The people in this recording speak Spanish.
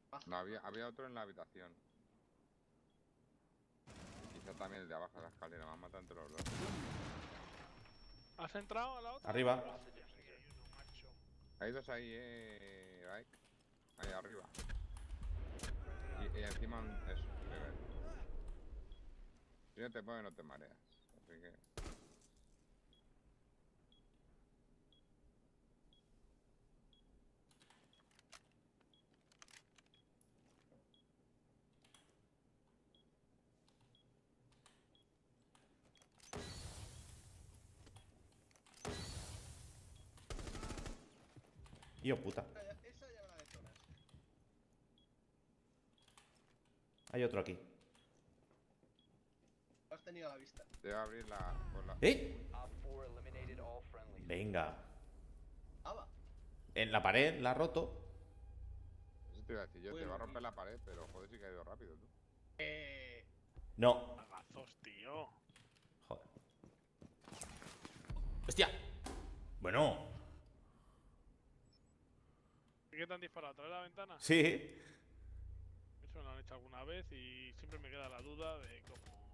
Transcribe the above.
No, había otro en la habitación. Quizá también el de abajo de la escalera. Me han matado entre los dos. ¿Has entrado a la otra? Arriba. Aquí hay uno, macho. Hay dos ahí, Ike. Ahí arriba. Y encima eso, nivel. Si no te pones, no te mareas. Así que. Yo puta. Esa ya me la detonas. Hay otro aquí. Lo has tenido a la vista. Debe abrir la. Por la... ¡Eh! Op 4 eliminated all friendlies. Venga. Ah, va. En la pared la ha roto. Eso te iba a decir yo, te Bueno, va a romper la pared, pero joder, sí que ha ido rápido, tú. No. Magazos, tío. Joder. ¡Hostia! Bueno. ¿Qué te han disparado? ¿Atrás de la ventana? Sí. Eso me lo han hecho alguna vez y siempre me queda la duda de cómo...